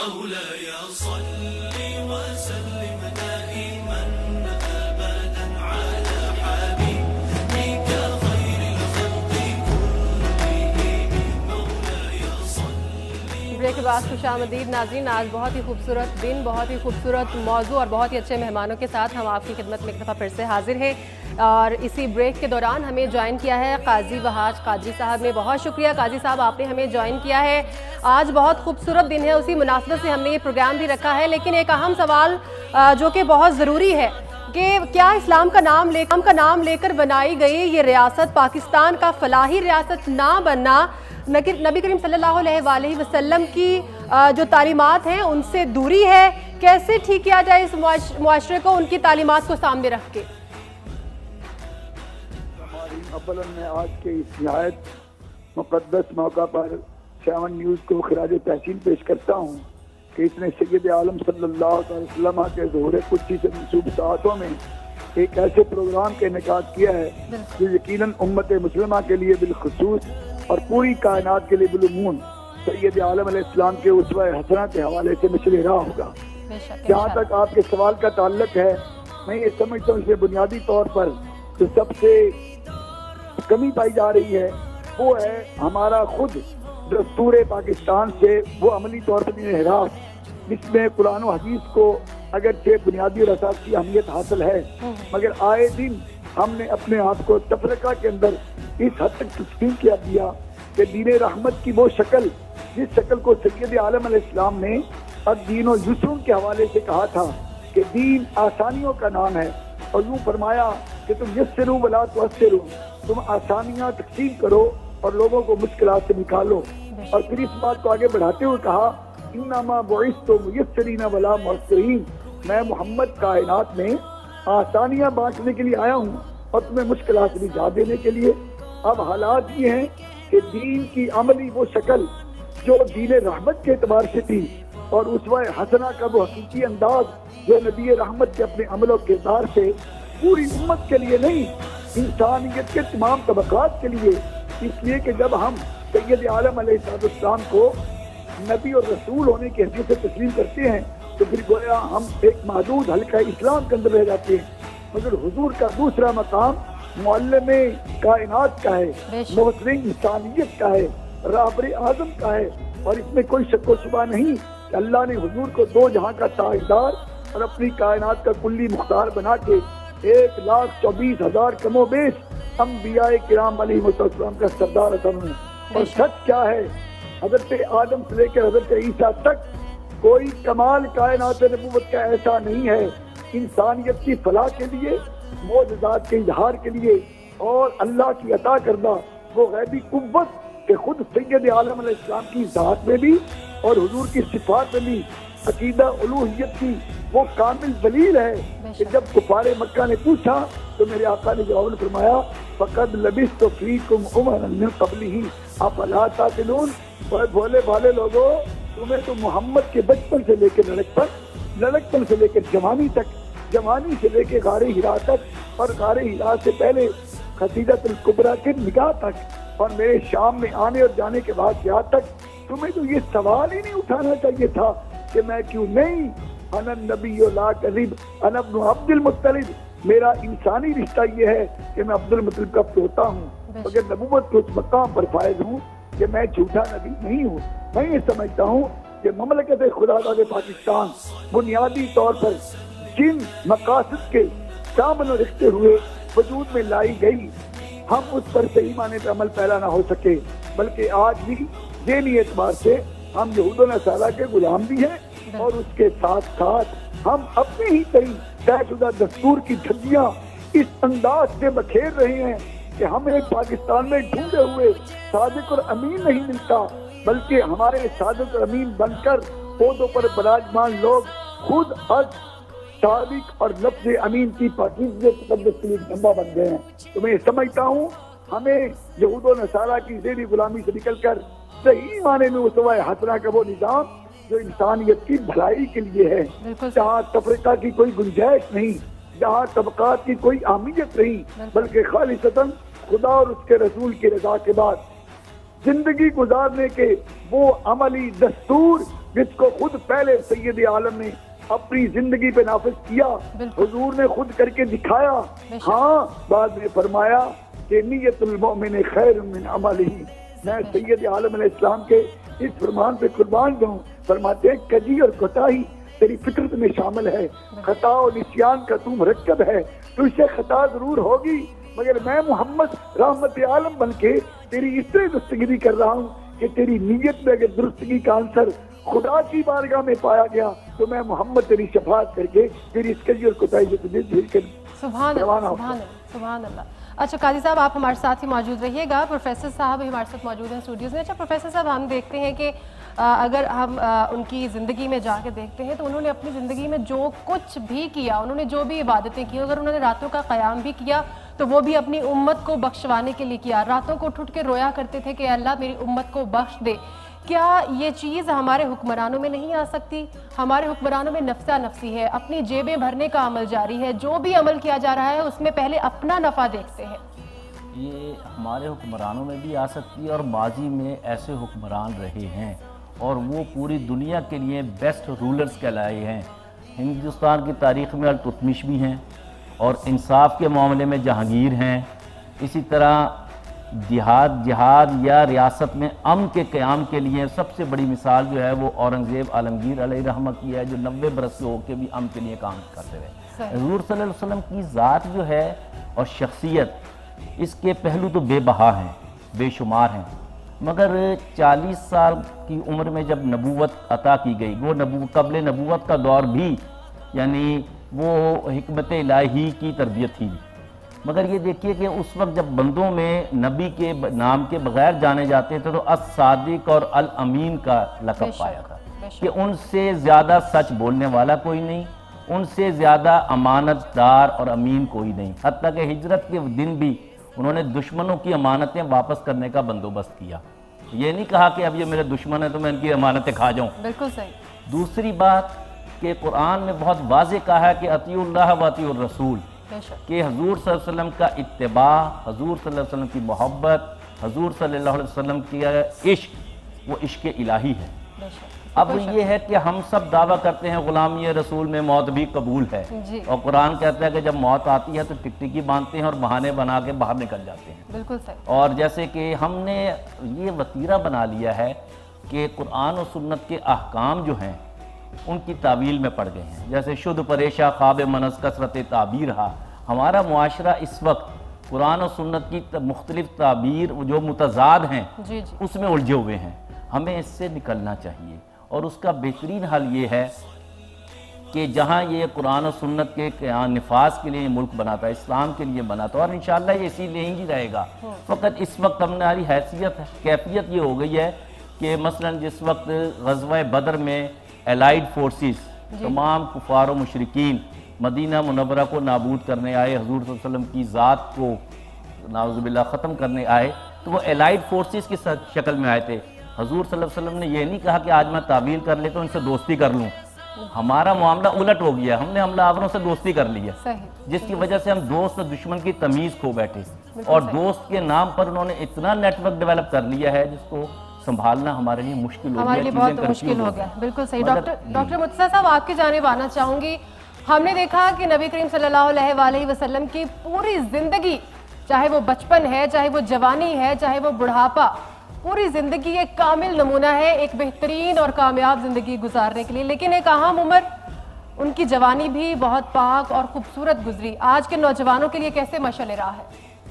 مولاي صل وسلم دائما أبدا على حبيبك خير الخلق كلهم مولاي صل. بریک کے بعد خوش آمدید ناظرین. آج بہت ہی خوبصورت دن، بہت ہی خوبصورت موضوع اور بہت ہی اچھے مہمانوں کے ساتھ ہم آپ کی خدمت میں ایک دفعہ پھر سے حاضر ہیں. اور اسی بریک کے دوران ہمیں جوائن کیا ہے قاضی وحاج قادری صاحب نے. بہت شکریہ قاضی صاحب، آپ نے ہمیں جوائن کیا ہے. آج بہت خوبصورت دن ہے، اسی مناسبت سے ہم نے یہ پروگرام بھی رکھا ہے. لیکن ایک اہم سوال جو کہ بہت ضروری ہے کہ کیا اسلام کا نام لے کر بنائی گئی یہ ریاست پاکستان کا فلاحی ریاست نہ بننا نبی کریم صلی اللہ علیہ وآلہ وسلم کی جو تعلیمات ہیں ان سے دوری ہے؟ کیسے ٹھیک کیا جائے اس معاشرے کو ان کی تعلیمات کو سامنے رکھ کے؟ اولا میں آج کے اس نہایت مقدس موقع پر 7 نیوز کو خراج تحسین پیش کرتا ہوں کہ اس نے سید عالم صلی اللہ علیہ وسلم کے ظہور قدسی سے منسوب ساعتوں میں ایک ایسے پروگرام کا انعقاد کیا ہے جو یقیناً امت مسلمہ کے لیے بالخصوص اور پوری کائنات کے لیے بالعموم سید عالم علیہ السلام کے اسوہ حسنہ کے حوالے سے مثل راہ ہوگا. جہاں تک آپ کے سوال کا تعلق ہے، میں یہ سمجھتا ہوں کہ بنیادی طور پر جو سب سے کمی پائی جا رہی ہے وہ ہے ہمارا خود دستور پاکستان سے وہ عملی طور پر انحراف، جس میں قرآن و حدیث کو اگرچہ بنیادی اور اساسی اہمیت حاصل ہے مگر آئے دن ہم نے اپنے آپ کو تفرقہ کے اندر اس حد تک تسلیم کیا دیا کہ دین رحمت کی وہ شکل جس شکل کو سید عالم علیہ السلام نے الدین و یسر کے حوالے سے کہا تھا کہ دین آسانیوں کا نام ہے، اور یوں فرمایا کہ تم یسروا ولا تعسروا، تم آسانیاں تقسیم کرو اور لوگوں کو مشکلات سے نکالو. اور پھر اس بات کو آگے بڑھاتے ہوئے کہا انما بعثت میسرین ولا معسرین، میں محمد کائنات میں آسانیاں بانٹنے کے لیے آیا ہوں اور تمہیں مشکلات سے نجات دینے کے لیے. اب حالات یہ ہیں کہ دین کی عملی وہ شکل جو دین رحمت کے اعتبار سے تھی اور اسوہ حسنہ کا وہ حقیقی انداز جو نبی رحمت کے اپنے عمل و کردار سے پوری امت کے لیے نہیں انسانیت کے تمام طبقات کے لیے، اس لیے کہ جب ہم سید عالم علیہ السلام کو نبی اور رسول ہونے کی حیثیت سے تسلیم کرتے ہیں تو پھر گویا ہم ایک محدود حلقہ اسلام کے اندر رہ جاتے ہیں. مگر حضور کا دوسرا مقام معلم کائنات کا ہے، محسن انسانیت کا ہے، رہبر اعظم کا ہے، اور اس میں کوئی شک و شبہ نہیں کہ اللہ نے حضور کو 2 جہاں کا تاجدار اور اپنی کائنات کا کلی مختار بنا کے 1,24,000 کم و بیش انبیاء کرام علیہ السلام کا سردار عطا ہے. اور سچ کیا ہے، حضرت آدم سے لے کر حضرت عیسیٰ تک کوئی کمال کائنات نبوت کا ایسا نہیں ہے انسانیت کی فلاح کے لیے، معجزات کے اظہار کے لیے اور اللہ کی عطا کردہ وہ غیبی قوت کہ خود سید عالم علیہ السلام کی ذات میں بھی اور حضور کی صفات میں بھی عقیدہ الوہیت کی وہ کامل دلیل ہے کہ جب کفار مکہ نے پوچھا تو میرے آقا نے جواب فرمایا فقد لبثت فیکم عمرا من قبلہ افلا تعقلون. بھولے بھالے لوگوں، تمہیں تو محمد کے بچپن سے لے کے لڑکپن سے لے کر جوانی تک، جوانی سے لے کے غار حرا تک، اور غار حرا سے پہلے خدیجۃ الکبریٰ کے نکاح تک، اور میرے شام میں آنے اور جانے کے بعد یہاں تک، تمہیں تو یہ سوال ہی نہیں اٹھانا چاہیے تھا کہ میں کیوں نہیں، انا النبی لا کذب انا ابن عبد المطلب، میرا انسانی رشتہ یہ ہے کہ میں عبد المطلب کا پوتا ہوں، مگر نبوت کے اس مقام پر فائز ہوں کہ میں جھوٹا نبی نہیں ہوں. میں یہ سمجھتا ہوں کہ مملکت خداداد پاکستان بنیادی طور پر جن مقاصد کے سامنے رکھتے ہوئے وجود میں لائی گئی، ہم اس پر صحیح معنی پہ عمل پیرا نہ ہو سکے، بلکہ آج بھی ذہنی اعتبار سے ہم یہود و نصارہ کے غلام بھی ہیں، اور اس کے ساتھ ساتھ ہم اپنے ہی طے شدہ دستور کی دھجیاں اس انداز سے بکھیر رہے ہیں کہ ہمیں پاکستان میں ڈھونڈے ہوئے صادق اور امین نہیں ملتا، بلکہ ہمارے صادق اور امین بن کر عہدوں پر براجمان لوگ خود از صادق اور لفظ امین کی پاکیزگی تقدس کے لیے ڈھمبا بن گئے ہیں. تو میں یہ سمجھتا ہوں ہمیں یہود و نصارہ کی ذیلی غلامی سے نکل کر صحیح معنی میں اسوہ حسنہ کا وہ نظام جو انسانیت کی بھلائی کے لیے ہے، جہاں تفرقہ کی کوئی گنجائش نہیں، جہاں طبقات کی کوئی اہمیت نہیں، بلکہ خالصتاً خدا اور اس کے رسول کی رضا کے بعد زندگی گزارنے کے وہ عملی دستور جس کو خود پہلے سید عالم نے اپنی زندگی پہ نافذ کیا، حضور نے خود کر کے دکھایا۔ ہاں بعد میں فرمایا کہ نیت المؤمن خیر من عملہ۔ میں سید عالم علیہ السلام کے اس فرمان پہ قربان جاؤں، فرماتے ہیں کجی اور کوتاہی تیری فطرت میں شامل ہے، خطا و نسیان کا تو مرکب ہے، تو اس سے خطا ضرور ہوگی، مگر میں محمد رحمت عالم بن کے تیری اس طرح دستگیری کر رہا ہوں کہ تیری نیت میں اگر درستگی کا عنصر خدا کی بارگاہ میں پایا گیا تو میں محمد تیری شفاعت کر کے تیری اس کجی اور کوتاہی سے تجھے جھیل کر سبحان اللہ، سبحان اللہ، سبحان اللہ۔ اچھا قاضی صاحب آپ ہمارے ساتھ ہی موجود رہیے گا، پروفیسر صاحب ہمارے ساتھ موجود ہیں اسٹوڈیوز میں۔ اچھا پروفیسر صاحب ہم دیکھتے ہیں کہ اگر ہم ان کی زندگی میں جا کے دیکھتے ہیں تو انہوں نے اپنی زندگی میں جو کچھ بھی کیا، انہوں نے جو بھی عبادتیں کی، اگر انہوں نے راتوں کا قیام بھی کیا تو وہ بھی اپنی امت کو بخشوانے کے لیے کیا، راتوں کو اٹھ کے رویا کرتے تھے کہ اللہ میری امت کو بخش دے۔ کیا یہ چیز ہمارے حکمرانوں میں نہیں آ سکتی؟ ہمارے حکمرانوں میں نفسہ نفسی ہے، اپنی جیبیں بھرنے کا عمل جاری ہے، جو بھی عمل کیا جا رہا ہے اس میں پہلے اپنا نفع دیکھتے ہیں۔ یہ ہمارے حکمرانوں میں بھی آ سکتی ہے اور ماضی میں ایسے حکمران رہے ہیں اور وہ پوری دنیا کے لیے بیسٹ رولرز کہلائے ہیں۔ ہندوستان کی تاریخ میں التتمش بھی ہیں اور انصاف کے معاملے میں جہانگیر ہیں۔ اسی طرح جہاد یا ریاست میں امن کے قیام کے لیے سب سے بڑی مثال جو ہے وہ اورنگزیب عالمگیر علیہ رحمہ کی ہے، جو 90 برس کے ہو کے بھی امن کے لیے کام کرتے رہے۔ حضور صلی اللہ علیہ وسلم کی ذات جو ہے اور شخصیت، اس کے پہلو تو بے بہا ہیں، بے شمار ہیں، مگر 40 سال کی عمر میں جب نبوت عطا کی گئی، وہ قبل نبوت کا دور بھی یعنی وہ حکمت الہی کی تربیت تھی، مگر یہ دیکھیے کہ اس وقت جب بندوں میں نبی کے نام کے بغیر جانے جاتے تھے تو الصادق اور الامین کا لقب پایا تھا کہ ان سے زیادہ سچ بولنے والا کوئی نہیں، ان سے زیادہ امانت دار اور امین کوئی نہیں، حتیٰ کہ ہجرت کے دن بھی انہوں نے دشمنوں کی امانتیں واپس کرنے کا بندوبست کیا۔ یہ نہیں کہا کہ اب یہ میرے دشمن ہیں تو میں ان کی امانتیں کھا جاؤں۔ بالکل صحیح۔ دوسری بات کہ قرآن میں بہت واضح کہا ہے کہ اطیعوا اللہ و اطیعوا الرسول، کہ حضور صلی اللہ علیہ وسلم کا اتباع، حضور صلی اللہ علیہ وسلم کی محبت، حضور صلی اللہ علیہ وسلم کی عشق، وہ عشق الہی ہے۔ اب یہ ہے کہ ہم سب دعویٰ کرتے ہیں غلامی رسول میں موت بھی قبول ہے، اور قرآن کہتا ہے کہ جب موت آتی ہے تو ٹکٹکی باندھتے ہیں اور بہانے بنا کے باہر نکل جاتے ہیں۔ بالکل صحیح۔ اور جیسے کہ ہم نے یہ وتیرہ بنا لیا ہے کہ قرآن و سنت کے احکام جو ہیں ان کی تعویل میں پڑ گئے ہیں، جیسے شد پریشہ خواب منس کثرت تعبیر رہا۔ ہمارا معاشرہ اس وقت قرآن و سنت کی مختلف تعبیر جو متضاد ہیں اس میں الجھے ہوئے ہیں۔ ہمیں اس سے نکلنا چاہیے، اور اس کا بہترین حل یہ ہے کہ جہاں یہ قرآن و سنت کے نفاذ کے لیے یہ ملک بنا تھا، اسلام کے لیے بنا تھا، اور انشاءاللہ یہ اسی لیے ہی رہے گا۔ فقط اس وقت ہماری کیفیت یہ ہو گئی ہے کہ مثلا جس وقت غزوہ بدر میں الائیڈ فورسز تمام کفار و مشرکین مدینہ منورہ کو نابود کرنے آئے، حضور صلی اللہ علیہ وسلم کی ذات کو نعوذ باللہ ختم کرنے آئے، تو وہ الائیڈ فورسز کی شکل میں آئے تھے۔ حضور صلی اللہ علیہ وسلم نے یہ نہیں کہا کہ آج میں تعویل کر لیتا ہوں ان سے دوستی کر لوں۔ ہمارا معاملہ الٹ ہو گیا، ہم نے حملہ آوروں سے دوستی کر لی ہے، جس کی وجہ سے ہم دوست اور دشمن کی تمیز کھو بیٹھے، اور دوست کے نام پر انہوں نے اتنا نیٹ ورک ڈیولپ کر لیا ہے جس کو سنبھالنا ہمارے لیے مشکل ہو گیا، ہمارے لیے بہت مشکل ہو گیا۔ بالکل صحیح۔ ڈاکٹر متصل صاحب آپ کی جانب آنا چاہوں گی۔ ہم نے دیکھا کہ نبی کریم صلی اللہ علیہ وآلہ وسلم کی پوری زندگی، چاہے وہ بچپن ہے، چاہے وہ جوانی ہے، چاہے وہ بڑھاپا، پوری زندگی ایک کامل نمونہ ہے ایک بہترین اور کامیاب زندگی گزارنے کے لیے، لیکن ایک اہم عمر ان کی جوانی بھی بہت پاک اور خوبصورت گزری۔ آج کے نوجوانوں کے لیے کیسے مشعل راہ ہے؟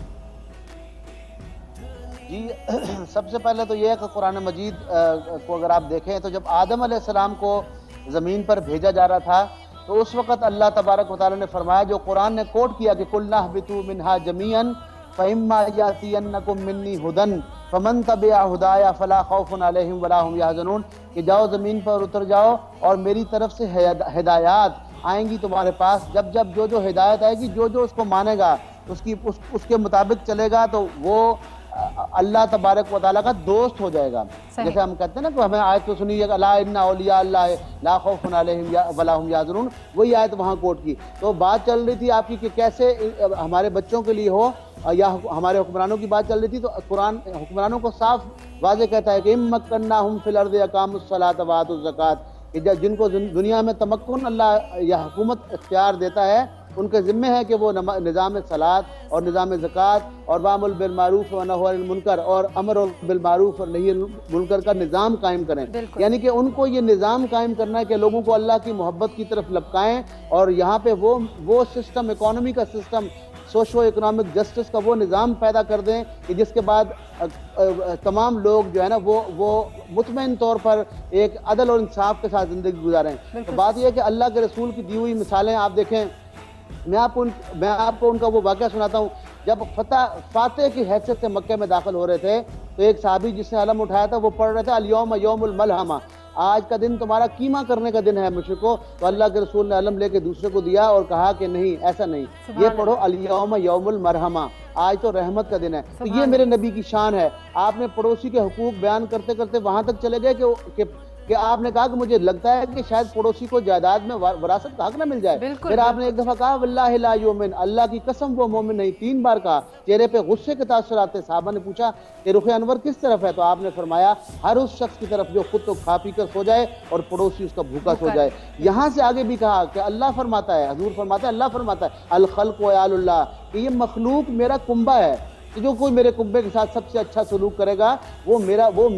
جی سب سے پہلے تو یہ ہے کہ قرآن مجید کو اگر آپ دیکھیں تو جب آدم علیہ السلام کو زمین پر بھیجا جا رہا تھا تو اس وقت اللہ تبارک و تعالیٰ نے فرمایا، جو قرآن نے کوٹ کیا کہ قُلْنَا اهْبِطُوا مِنْهَا جَمِيعًا فَإِمَّا يَأْتِيَنَّكُم مِّنِّي هُدًى فَمَن تَبِعَ هُدَايَ فَلَا خَوْفٌ عَلَيْهِمْ وَلَا هُمْ يَحْزَنُونَ، کہ جاؤ زمین پر اتر جاؤ اور میری طرف سے ہدایات آئیں گی تمہارے پاس، جب جو ہدایت آئے گی، جو اس کو مانے گا، اس کے مطابق چلے گا تو وہ اللہ تبارک و تعالیٰ کا دوست ہو جائے گا۔ جیسے ہم کہتے ہیں نا کہ ہمیں آیت تو سنی ہے کہ الا ان اولیاء اللہ لا خوف علیہم ولا هم يحزنون، وہی آیت وہاں کوٹ کی۔ تو بات چل رہی تھی آپ کی کہ کیسے ہمارے بچوں کے لیے ہو یا ہمارے حکمرانوں کی بات چل رہی تھی تو قرآن حکمرانوں کو صاف واضح کہتا ہے کہ مکناہم فی الارض اقاموا الصلاۃ وآتوا الزکاۃ، کہ جن کو دنیا میں تمکن اللہ یا حکومت اختیار دیتا ہے ان کے ذمہ ہے کہ وہ نظام صلاۃ اور نظام زکوٰۃ اور وامر بالمعروف و نہی عن المنکر اور امر بالمعروف اور نہی عن المنکر کا نظام قائم کریں۔ یعنی کہ ان کو یہ نظام قائم کرنا ہے کہ لوگوں کو اللہ کی محبت کی طرف لپکائیں، اور یہاں پہ وہ سسٹم، اکانومی کا سسٹم، سوشو اکنامک جسٹس کا وہ نظام پیدا کر دیں کہ جس کے بعد تمام لوگ جو ہے نا وہ مطمئن طور پر ایک عدل اور انصاف کے ساتھ زندگی گزاریں۔ تو بات یہ ہے کہ اللہ کے رسول کی دی ہوئی مثالیں آپ دیکھیں، میں آپ کو ان کا وہ واقعہ سناتا ہوں۔ جب فاتح کی حیثیت سے مکہ میں داخل ہو رہے تھے تو ایک صحابی جس نے علم اٹھایا تھا وہ پڑھ رہے تھے الیوم یوم الملحمہ، آج کا دن تمہارا قیمہ کرنے کا دن ہے مشرکو۔ تو اللہ کے رسول نے علم لے کے دوسرے کو دیا اور کہا کہ نہیں، ایسا نہیں، یہ پڑھو الیوم یوم المرحمہ، آج تو رحمت کا دن ہے۔ تو یہ میرے نبی کی شان ہے۔ آپ نے پڑوسی کے حقوق بیان کرتے کرتے وہاں تک چلے گئے کہ آپ نے کہا کہ مجھے لگتا ہے کہ شاید پڑوسی کو جائیداد میں وراثت کا حق نہ مل جائے۔ پھر آپ نے ایک دفعہ کہا واللہ لا یؤمن، اللہ کی قسم وہ مومن نہیں، 3 بار کہا۔ چہرے پہ غصے کے تاثرات تھے۔ صحابہ نے پوچھا کہ رخ انور کس طرف ہے؟ تو آپ نے فرمایا ہر اس شخص کی طرف جو خود تو کھا پی کر سو جائے اور پڑوسی اس کا بھوکا سو جائے۔ یہاں سے آگے بھی کہا کہ اللہ فرماتا ہے، حضور فرماتا ہے، اللہ فرماتا ہے الخلق وعیال اللہ، کہ یہ مخلوق میرا کنبہ ہے، جو کوئی میرے کنبے کے ساتھ سب سے اچھا سلوک کرے گا وہ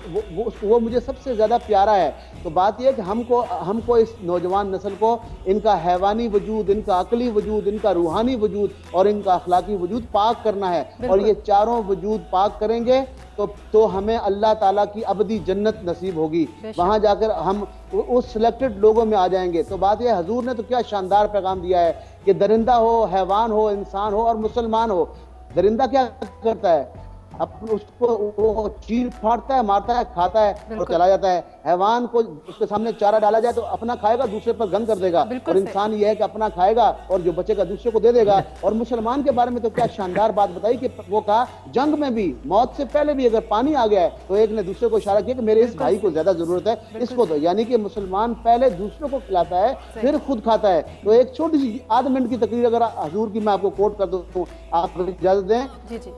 مجھے سب سے زیادہ پیارا ہے۔ تو بات یہ ہے کہ ہم کو اس نوجوان نسل کو ان کا حیوانی وجود، ان کا عقلی وجود، ان کا روحانی وجود اور ان کا اخلاقی وجود پاک کرنا ہے، اور یہ چاروں وجود پاک کریں گے تو ہمیں اللہ تعالیٰ کی ابدی جنت نصیب ہوگی، وہاں جا کر ہم اس سلیکٹڈ لوگوں میں آ جائیں گے۔ تو بات یہ ہے حضور نے تو کیا شاندار پیغام دیا ہے کہ درندہ ہو، حیوان ہو، انسان ہو اور مسلمان ہو، درندہ کیا کرتا ہے؟ اس کو وہ چیر پھاڑتا ہے، مارتا ہے، کھاتا ہے اور چلا جاتا ہے۔ حیوان کو اس کے سامنے چارہ ڈالا جائے تو اپنا کھائے گا، دوسرے پر گند کر دے گا، اور انسان یہ ہے کہ اپنا کھائے گا اور جو بچے گا دوسرے کو دے دے گا۔ اور مسلمان کے بارے میں تو کیا شاندار بات بتائی کہ وہ کہا جنگ میں بھی، موت سے پہلے بھی اگر پانی آ گیا ہے تو ایک نے دوسرے کو اشارہ کیا کہ میرے اس بھائی کو زیادہ ضرورت ہے، اس کو دو۔ یعنی کہ مسلمان پہلے دوسروں کو کھلاتا ہے پھر خود کھاتا ہے۔ تو ایک چھوٹی سی آدھ منٹ کی تقریر اگر حضور کی میں آپ کو کوٹ کر دوں، آپ اجازت دیں؟ جی جی۔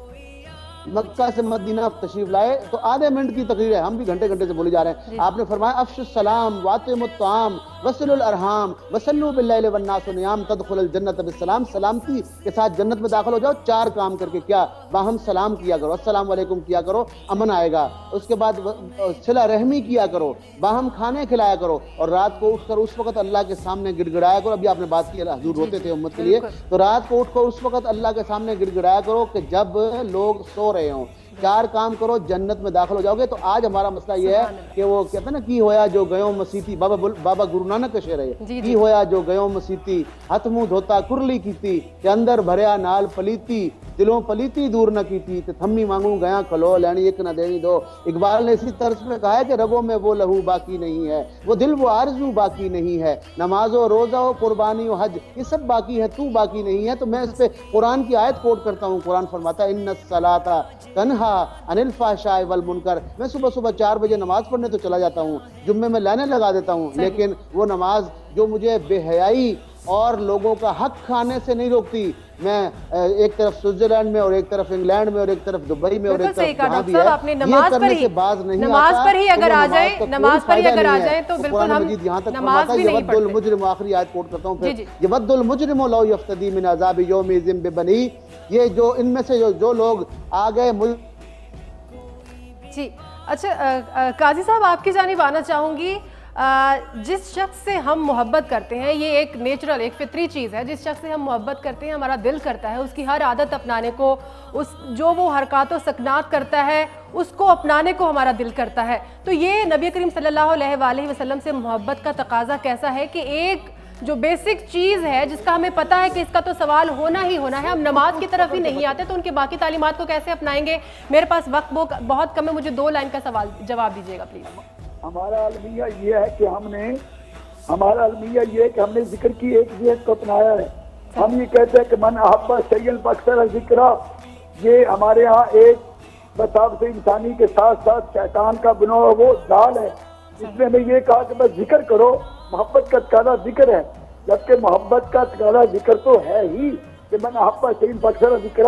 مکہ سے مدینہ تشریف لائے تو آدھے منٹ کی تقریر ہے، ہم بھی گھنٹے سے بولے جا رہے ہیں۔ آپ نے فرمایا افشوا السلام واطعموا الطعام وصلوا الارحام وصلوا باللیل والناس نیام تدخل الجنۃ بالسلام، سلامتی کے ساتھ جنت میں داخل ہو جاؤ 4 کام کر کے۔ کیا؟ باہم سلام کیا کرو، السلام علیکم کیا کرو، امن آئے گا۔ اس کے بعد صلہ رحمی کیا کرو، باہم کھانے کھلایا کرو، اور رات کو اٹھ کر اس وقت اللہ کے سامنے گڑ گڑایا کرو۔ ابھی آپ نے بات کی حضور روتے تھے امت کے لیے، تو رات کو اٹھ کر اس وقت اللہ کے سامنے گڑ گڑایا کرو کہ جب لوگ سو رہے ہوں۔ 4 کام کرو، جنت میں داخل ہو جاؤ گے۔ تو آج ہمارا مسئلہ یہ ہے کہ وہ کہتے ہیں نا کی ہویا جو گیوں مسیتی، بابا گرو نانک کا شعر ہے، کی ہویا جو گیوں مسیتی ہاتھ منہ دھوتا کرلی کیتی کہ اندر بھریا نال پلیتی دلوں پلیتی دور نہ کیتی تے تھمی مانگوں گیا کھلو لینی ایک نہ دینی دو۔ اقبال نے اسی طرز پہ کہا ہے کہ رگوں میں وہ لہو باقی نہیں ہے، وہ دل وہ آرزو باقی نہیں ہے، نماز و روزہ و قربانی و حج یہ سب باقی ہے، تو باقی نہیں ہے۔ تو میں اس پہ قرآن کی آیت کوٹ کرتا ہوں۔ قرآن فرماتا ہے ان الصلاۃ تنہا عن الفحشاء والمنکر۔ میں صبح 4 بجے نماز پڑھنے تو چلا جاتا ہوں، جمعے میں لائنیں لگا دیتا ہوں، لیکن وہ نماز جو مجھے بے حیائی اور لوگوں کا حق کھانے سے نہیں روکتی۔ میں ایک طرف سوئٹزرلینڈ میں اور ایک طرف انگلینڈ میں اور ایک طرف دبئی میں اور ایک طرف جہاں بھی ہے، نماز پر ہی اگر آ جائیں تو بالکل ہم نماز بھی نہیں پڑھتے۔ المجرم، آخری آیت کوٹ کرتا ہوں پھر، یود المجرم لو یفتدی من عذاب یومئذ ببنیہ۔ یہ جو ان میں سے جو لوگ آ گئے جی اچھا قاضی صاحب آپ کی جانب آنا چاہوں گی۔ جس شخص سے ہم محبت کرتے ہیں، یہ ایک نیچرل ایک فطری چیز ہے، جس شخص سے ہم محبت کرتے ہیں ہمارا دل کرتا ہے اس کی ہر عادت اپنانے کو، جو وہ حرکات و سکنات کرتا ہے اس کو اپنانے کو ہمارا دل کرتا ہے۔ تو یہ نبی کریم صلی اللہ علیہ وآلہ وسلم سے محبت کا تقاضا کیسا ہے کہ ایک جو بیسک چیز ہے جس کا ہمیں پتہ ہے کہ اس کا تو سوال ہونا ہی ہونا ہے، ہم نماز کی طرف ہی نہیں آتے تو ان کے باقی تعلیمات کو کیسے اپنائیں گے؟ میرے پاس وقت بہت کم ہے، مجھے 2 لائن کا جواب دیجیے گا پلیز۔ ہمارا المیہ یہ ہے کہ ہم نے ذکر کی ایک ذہن کو اپنایا ہے۔ ہم یہ کہتے ہیں کہ من احب شیئا فاکثر ذکرہ، یہ ہمارے ہاں ایک بطاقت انسانی کے ساتھ ساتھ شیطان کا بنا ہوا وہ ڈال ہے، جس میں یہ کہا کہ بس ذکر کرو، محبت کا تقاضا ذکر ہے، جبکہ محبت کا تقاضا ذکر تو ہے ہی کہ من احب شیئا فاکثر ذکرہ۔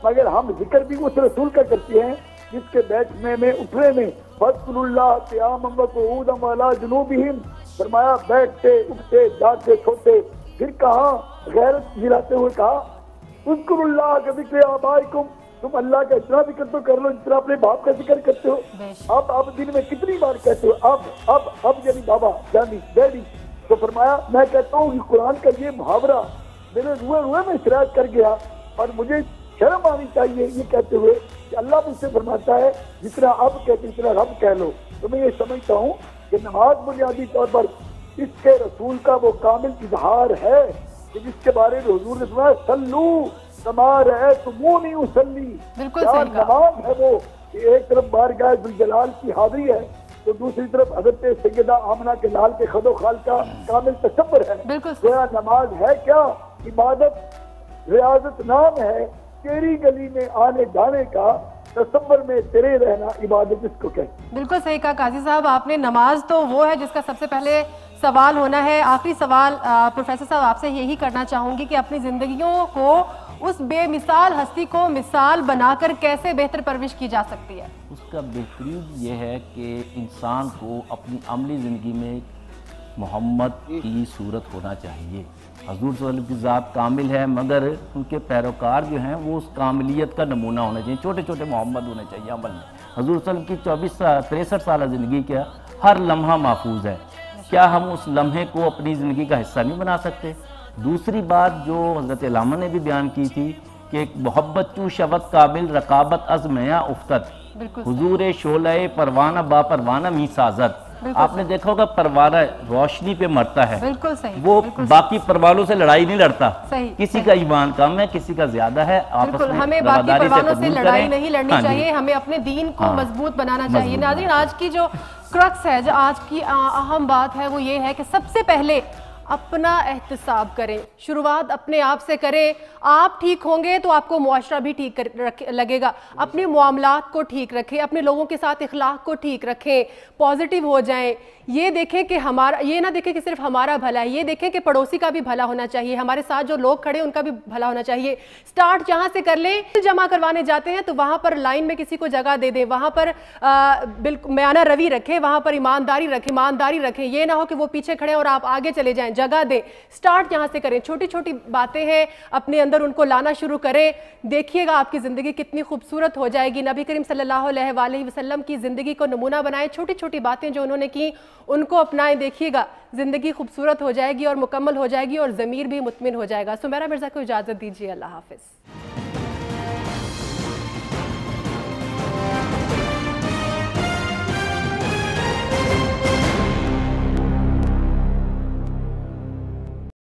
मगर हम जिक्र भी उस रसूल का करते हैं जिसके बैठने में उठने में फज़कुरुल्लाह क़ियामन व qu'ूदन व अला जुनूबिहिम, फरमाया बैठते उठते जागते सोते। फिर कहा गैरत दिलाते हुए कहा उज़्कुरुल्लाह का ज़िक्र आबाइकुम, तुम अल्लाह का इतना जिक्र तो कर लो जितना अपने बाप का जिक्र करते हो। अब दिन में कितनी बार कहते हो अब यानी बाबा जानी डैडी। तो फरमाया मैं कहता हूँ कि कुरान का ये मुहावरा मेरे रुए में शरारत कर गया और मुझे शर्म आनी चाहिए ये कहते हुए कि अल्लाह मुझसे फरमाता है जितना अब कहते इतना रब कह लो। तो मैं ये समझता हूँ कि नमाज बुनियादी तौर पर इसके रसूल का वो कामिल इजहार है कि जिसके बारे में हुजूर ने फरमाया सल्लू कमा रअयतुमूनी उसल्ली। बिल्कुल क्या सही कहा। नमाज है वो कि एक तरफ बारगाह जुल जलाल की हाजिरी है तो दूसरी तरफ हजरत सैयदा आमना के लाल के खदो खाल का कामिल तसव्वुर है। बिल्कुल गोया नमाज है क्या? इबादत रियाजत नाम है, तेरी गली में आने जाने का तसव्वुर में तेरे रहना इबादत इसको कहते हैं। बिल्कुल सही कहा काजी साहब आपने। नमाज तो वो है जिसका सबसे पहले सवाल होना है। आखिरी सवाल प्रोफेसर साहब आपसे यही करना चाहूँगी कि अपनी ज़िंदगियों को उस बेमिसाल हस्ती को मिसाल बनाकर कैसे बेहतर परवरिश की जा सकती है? उसका बेहतरीन ये है कि इंसान को अपनी अमली ज़िंदगी में मोहम्मद की सूरत होना चाहिए। हजूर सल्लल्लाहु अलैहि वसल्लम की ज़ात कामिल है मगर उनके पैरोकार जो हैं वो उस कामिलियत का नमूना होना चाहिए। छोटे छोटे मोहम्मद होने चाहिए अमल में। हजूर सल्लल्लाहु अलैहि वसल्लम की 63 साल ज़िंदगी का हर लम्हा महफूज है। क्या हम उस लम्हे को अपनी ज़िंदगी का हिस्सा नहीं बना सकते? दूसरी बात जो हज़रत अल्लामा ने भी बयान की थी कि मोहब्बत चू शवत काबिल रकाबत अज़मया उफ्तत, हुजूर शोले परवाना बा परवाना मी साजत। आपने देखा होगा परवाना रोशनी पे मरता है, बिल्कुल सही, वो बिल्कुल बाकी परवानों से लड़ाई नहीं लड़ता। सही, किसी सही। का ईमान कम है, किसी का ज्यादा है। आपस में हमें बाकी रवादारी परवानों से कबूल लड़ाई करें। नहीं लड़नी हाँ जी। चाहिए, हमें अपने दीन को हाँ, मजबूत बनाना चाहिए। मजबूत नाज़रीन आज की जो क्रक्स है, जो आज की अहम बात है वो ये है कि सबसे पहले अपना एहतिसाब करें, शुरुआत अपने आप से करें। आप ठीक होंगे तो आपको मुआशरा भी ठीक लगेगा। अपने मामलात को ठीक रखें, अपने लोगों के साथ इखलाक को ठीक रखें, पॉजिटिव हो जाएं। ये देखें कि हमारा, ये ना देखें कि सिर्फ हमारा भला है, ये देखें कि पड़ोसी का भी भला होना चाहिए, हमारे साथ जो लोग खड़े हैं उनका भी भला होना चाहिए। स्टार्ट जहाँ से कर लें। जमा करवाने जाते हैं तो वहाँ पर लाइन में किसी को जगह दे दें, वहाँ पर बिल्कुल म्याना रवि रखें, वहाँ पर ईमानदारी रखें। ये ना हो कि वो पीछे खड़े और आप आगे चले जाएं, जगह दें। स्टार्ट यहाँ से करें, छोटी छोटी बातें हैं अपने अंदर उनको लाना शुरू करें। देखिएगा आपकी ज़िंदगी कितनी खूबसूरत हो जाएगी। नबी करीम सल्लल्लाहु अलैहि वसल्लम की ज़िंदगी को नमूना बनाएं, छोटी छोटी बातें जो उन्होंने की उनको अपनाएं। देखिएगा ज़िंदगी खूबसूरत हो जाएगी और मुकम्मल हो जाएगी और ज़मीर भी मुतमिन हो जाएगा। सुमेरा मिर्ज़ा को इजाज़त दीजिए। अल्लाह हाफ़िज़।